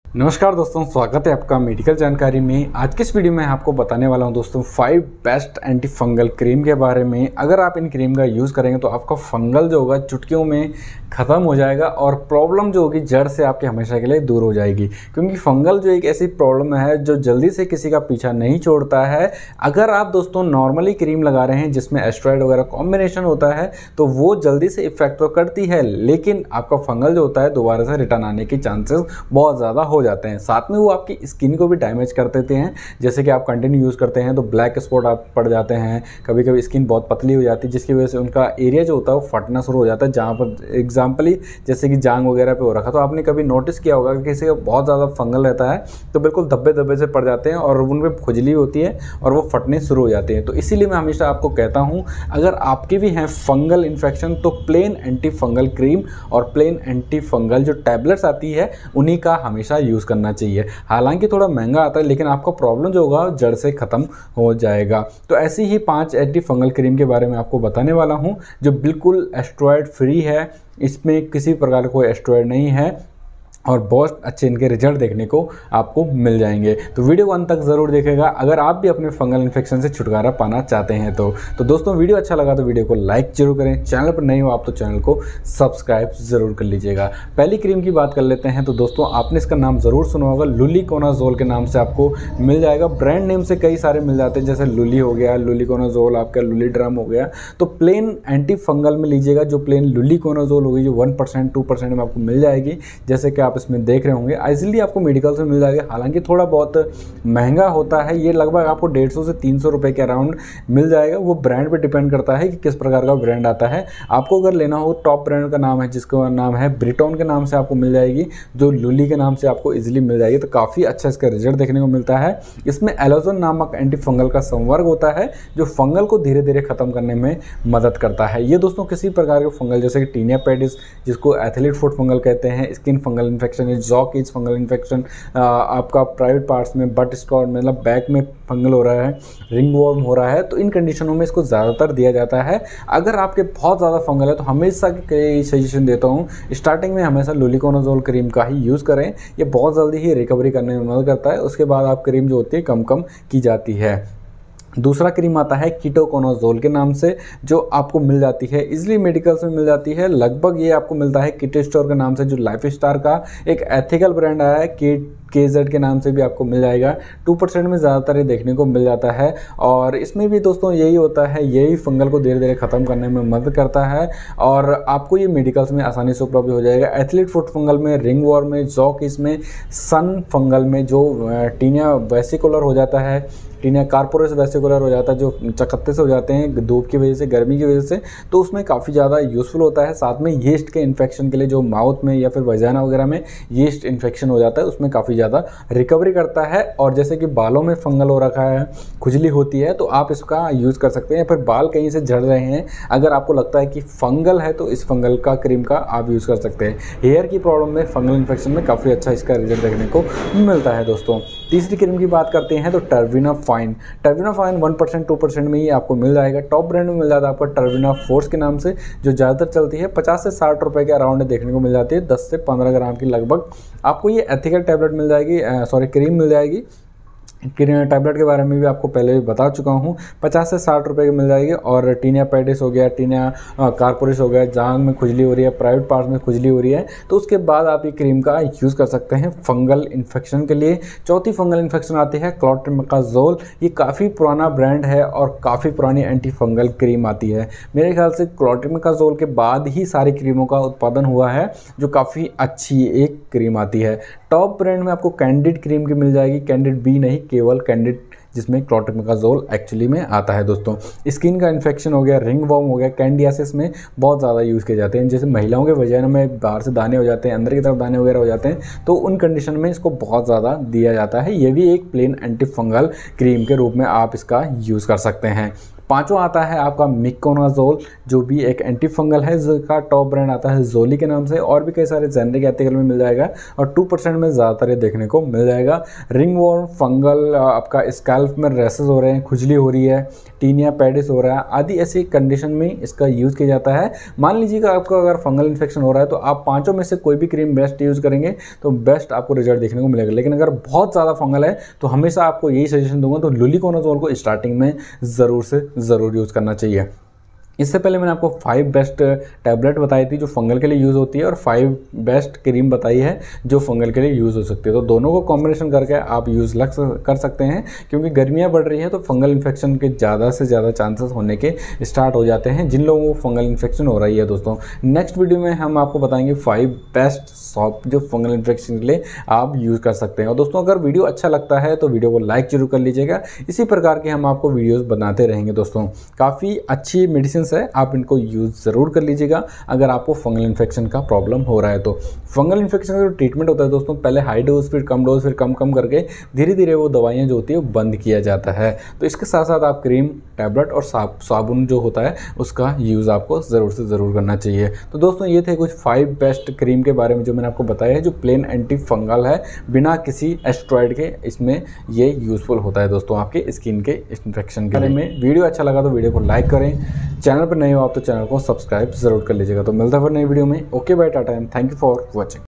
नमस्कार दोस्तों, स्वागत है आपका मेडिकल जानकारी में। आज के इस वीडियो में आपको बताने वाला हूं दोस्तों 5 बेस्ट एंटी फंगल क्रीम के बारे में। अगर आप इन क्रीम का यूज़ करेंगे तो आपका फंगल जो होगा चुटकियों में ख़त्म हो जाएगा और प्रॉब्लम जो होगी जड़ से आपके हमेशा के लिए दूर हो जाएगी। क्योंकि फंगल जो एक ऐसी प्रॉब्लम है जो जल्दी से किसी का पीछा नहीं छोड़ता है। अगर आप दोस्तों नॉर्मली क्रीम लगा रहे हैं जिसमें एस्टेरॉइड वगैरह कॉम्बिनेशन होता है तो वो जल्दी से इफेक्ट तो करती है, लेकिन आपका फंगल जो होता है दोबारा से रिटर्न आने के चांसेस बहुत ज़्यादा हो जाते हैं। साथ में वो आपकी स्किन को भी डैमेज कर देते हैं। जैसे कि आप कंटिन्यू यूज़ करते हैं तो ब्लैक स्पॉट आप पड़ जाते हैं, कभी कभी स्किन बहुत पतली हो जाती है जिसकी वजह से उनका एरिया जो होता है वो फटना शुरू हो जाता है। जहाँ पर एग्जाम्पली जैसे कि जांग वगैरह पे हो रखा, तो आपने कभी नोटिस किया होगा कि किसी का बहुत ज़्यादा फंगल रहता है तो बिल्कुल धब्बे धब्बे से पड़ जाते हैं और उन पर खुजली होती है और वो फटने शुरू हो जाते हैं। तो इसीलिए मैं हमेशा आपको कहता हूँ अगर आपके भी हैं फंगल इन्फेक्शन तो प्लेन एंटी फंगल क्रीम और प्लेन एंटी फंगल जो टैबलेट्स आती है उन्हीं का हमेशा यूज़ करना चाहिए। हालांकि थोड़ा महंगा आता है लेकिन आपका प्रॉब्लम जो होगा जड़ से ख़त्म हो जाएगा। तो ऐसी ही 5 एंटी फंगल क्रीम के बारे में आपको बताने वाला हूं जो बिल्कुल एस्टेरॉइड फ्री है, इसमें किसी प्रकार का कोई एस्टेरॉइड नहीं है और बहुत अच्छे इनके रिजल्ट देखने को आपको मिल जाएंगे। तो वीडियो को अंत तक ज़रूर देखिएगा अगर आप भी अपने फंगल इन्फेक्शन से छुटकारा पाना चाहते हैं तो दोस्तों वीडियो अच्छा लगा तो वीडियो को लाइक जरूर करें। चैनल पर नहीं हो आप तो चैनल को सब्सक्राइब ज़रूर कर लीजिएगा। पहली क्रीम की बात कर लेते हैं तो दोस्तों आपने इसका नाम ज़रूर सुना होगा, लुलिकोनाजोल के नाम से आपको मिल जाएगा। ब्रांड नेम से कई सारे मिल जाते हैं जैसे लुली हो गया, लुलिकोनाजोल, आपका लुलीड्रम हो गया। तो प्लेन एंटी फंगल में लीजिएगा जो प्लेन लुलिकोनाजोल होगी जो 1% 2% में आपको मिल जाएगी। जैसे कि आप इसमें देख रहे होंगे इजीली आपको मेडिकल से मिल जाएगा। हालांकि थोड़ा बहुत महंगा होता है, ये लगभग आपको 150 से 300 रुपए के अराउंड मिल जाएगा। वो ब्रांड पे डिपेंड करता है कि किस प्रकार का ब्रांड आता है। आपको अगर लेना हो टॉप ब्रांड का नाम है जिसका नाम है ब्रिटॉन के नाम से आपको मिल जाएगी, जो लुली के नाम से आपको इजीली मिल जाएगी। तो काफ़ी अच्छा इसका रिजल्ट देखने को मिलता है। इसमें एलोजन नामक एंटी फंगल का संवर्ग होता है जो फंगल को धीरे धीरे खत्म करने में मदद करता है। ये दोस्तों किसी प्रकार के फंगल जैसे कि टीनिया पेडिस जिसको एथलीट फुट फंगल कहते हैं, skin fungal infection, jock itch fungal infection, आपका प्राइवेट पार्ट्स में बट स्कॉट मतलब बैक में फंगल हो रहा है, रिंग वॉर्म हो रहा है, तो इन कंडीशनों में इसको ज़्यादातर दिया जाता है। अगर आपके बहुत ज़्यादा फंगल है तो हमेशा के सजेशन देता हूँ स्टार्टिंग में हमेशा लुलिकोनाजोल क्रीम का ही यूज़ करें। ये बहुत जल्दी ही रिकवरी करने में मदद करता है। उसके बाद आप क्रीम जो होती है कम कम की जाती है। दूसरा क्रीम आता है कीटोकोनाजोल के नाम से जो आपको मिल जाती है इजीली मेडिकल्स में मिल जाती है। लगभग ये आपको मिलता है किट स्टोर के नाम से, जो लाइफ स्टार का एक एथिकल ब्रांड आया है KZ के नाम से भी आपको मिल जाएगा। 2% में ज़्यादातर ये देखने को मिल जाता है और इसमें भी दोस्तों यही होता है, यही फंगल को धीरे धीरे ख़त्म करने में मदद करता है और आपको ये मेडिकल्स में आसानी से उपलब्ध हो जाएगा। एथलीट फुट फंगल में, रिंग वॉर्म में, जॉक इसमें, सन फंगल में जो टीनिया वेसिकुलर हो जाता है, टीनिया कार्पोरस वेसिकुलर हो जाता है, जो चकत्ते से हो जाते हैं धूप की वजह से, गर्मी की वजह से, तो उसमें काफ़ी ज़्यादा यूज़फुल होता है। साथ में यीस्ट के इन्फेक्शन के लिए जो माउथ में या फिर वजाना वगैरह में यीस्ट इन्फेक्शन हो जाता है उसमें काफ़ी ज़्यादा रिकवरी करता है। और जैसे कि बालों में फंगल हो रखा है, खुजली होती है, तो आप इसका यूज़ कर सकते हैं। या फिर बाल कहीं से झड़ रहे हैं, अगर आपको लगता है कि फंगल है तो इस फंगल का क्रीम का आप यूज़ कर सकते हैं। हेयर की प्रॉब्लम में, फंगल इन्फेक्शन में काफ़ी अच्छा इसका रिजल्ट देखने को मिलता है दोस्तों। तीसरी क्रीम की बात करते हैं तो टर्बिनाफाइन 1% 2% में ही आपको मिल जाएगा। टॉप ब्रांड में मिल जाता है आपको टर्बिना फोर्स के नाम से, जो ज़्यादातर चलती है 50 से 60 रुपए के अराउंड देखने को मिल जाती है। 10 से 15 ग्राम की लगभग आपको ये एथिकल टैबलेट मिल जाएगी, क्रीम मिल जाएगी। टैबलेट के बारे में भी आपको पहले भी बता चुका हूँ, 50 से 60 रुपए की मिल जाएगी। और टीनिया पेडिस हो गया, टीनिया कार्पोरिस हो गया, जांग में खुजली हो रही है, प्राइवेट पार्ट्स में खुजली हो रही है, तो उसके बाद आप ये क्रीम का यूज़ कर सकते हैं फंगल इन्फेक्शन के लिए। चौथी फंगल इन्फेक्शन आती है क्लोट्रिमेकाजोल। ये काफ़ी पुराना ब्रांड है और काफ़ी पुरानी एंटी फंगल क्रीम आती है। मेरे ख्याल से क्लोट्रिमेकाजोल के बाद ही सारी क्रीमों का उत्पादन हुआ है, जो काफ़ी अच्छी एक क्रीम आती है। टॉप ब्रांड में आपको कैंडिड क्रीम की मिल जाएगी, कैंडिड बी नहीं, केवल कैंडिड जिसमें क्लोट्रिमेकाजोल एक्चुअली में आता है दोस्तों। स्किन का इन्फेक्शन हो गया, रिंग वॉर्म हो गया, कैंडियासिस में बहुत ज़्यादा यूज़ किए जाते हैं। जैसे महिलाओं के वजाइना में बाहर से दाने हो जाते हैं, अंदर की तरफ दाने वगैरह हो जाते हैं, तो उन कंडीशन में इसको बहुत ज़्यादा दिया जाता है। ये भी एक प्लेन एंटी फंगल क्रीम के रूप में आप इसका यूज़ कर सकते हैं। पाँचवा आता है आपका मिकोनाजोल, जो भी एक एंटी फंगल है, जिसका टॉप ब्रांड आता है जोली के नाम से, और भी कई सारे जेनरिक आर्टिकल में मिल जाएगा और 2% में ज़्यादातर ये देखने को मिल जाएगा। रिंगवॉर्म फंगल, आपका स्कैल्प में रेसेस हो रहे हैं, खुजली हो रही है, टीनिया पेडिस हो रहा है आदि ऐसी कंडीशन में इसका यूज़ किया जाता है। मान लीजिएगा आपको अगर फंगल इन्फेक्शन हो रहा है तो आप पाँचों में से कोई भी क्रीम बेस्ट यूज़ करेंगे तो बेस्ट आपको रिजल्ट देखने को मिलेगा। लेकिन अगर बहुत ज़्यादा फंगल है तो हमेशा आपको यही सजेशन दूंगा, तो लुलिकोनाजोल को स्टार्टिंग में ज़रूर से ज़रूर यूज़ करना चाहिए। इससे पहले मैंने आपको 5 बेस्ट टैबलेट बताई थी जो फंगल के लिए यूज़ होती है, और 5 बेस्ट क्रीम बताई है जो फंगल के लिए यूज़ हो सकती है। तो दोनों को कॉम्बिनेशन करके आप यूज़ कर सकते हैं, क्योंकि गर्मियाँ बढ़ रही हैं तो फंगल इन्फेक्शन के ज़्यादा से ज़्यादा चांसेस होने के स्टार्ट हो जाते हैं जिन लोगों को फंगल इन्फेक्शन हो रही है। दोस्तों नेक्स्ट वीडियो में हम आपको बताएंगे 5 बेस्ट सॉप जो फंगल इन्फेक्शन के लिए आप यूज़ कर सकते हैं। और दोस्तों अगर वीडियो अच्छा लगता है तो वीडियो को लाइक जरूर कर लीजिएगा, इसी प्रकार के हम आपको वीडियोज़ बनाते रहेंगे। दोस्तों काफ़ी अच्छी मेडिसिन है, आप इनको यूज़ ज़रूर कर लीजिएगा अगर आपको फंगल इन्फेक्शन का प्रॉब्लम हो रहा है। तो फंगल इन्फेक्शन का जो ट्रीटमेंट होता है दोस्तों, पहले हाई डोज फिर कम डोज फिर कम कम करके धीरे धीरे वो दवाइयाँ जो होती है वो बंद किया जाता है। तो इसके साथ साथ आप क्रीम, टैबलेट और साबुन जो होता है उसका यूज़ आपको ज़रूर से ज़रूर करना चाहिए। तो दोस्तों ये थे कुछ 5 बेस्ट क्रीम के बारे में जो मैंने आपको बताया है, जो प्लेन एंटी फंगल है बिना किसी एस्टेरॉयड के, इसमें ये यूज़फुल होता है दोस्तों आपके स्किन के इन्फेक्शन के बारे में। वीडियो अच्छा लगा तो वीडियो को लाइक करें, चैनल पर नए हो आप तो चैनल को सब्सक्राइब जरूर कर लीजिएगा। तो मिलता है फिर नई वीडियो में। Okay bye, tata and thank you for watching.